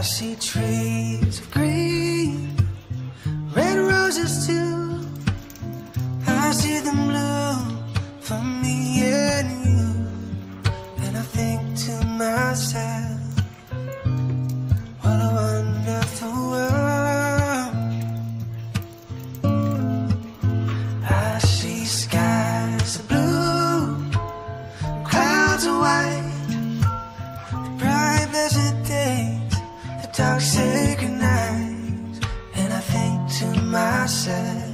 see trees of green, red roses too. I see them bloom for me and you. And I think to myself, what a wonderful world. I see skies of blue, clouds of white, the bright blessed days, the dark sacred nights. And I think to myself,